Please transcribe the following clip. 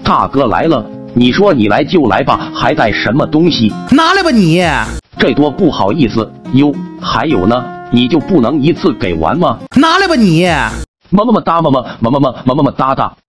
大哥来了，你说你来就来吧，还带什么东西？ 拿来吧你！ 这多不好意思哟。还有呢，你就不能一次给完吗？ 拿来吧你！ 么么哒么么哒哒。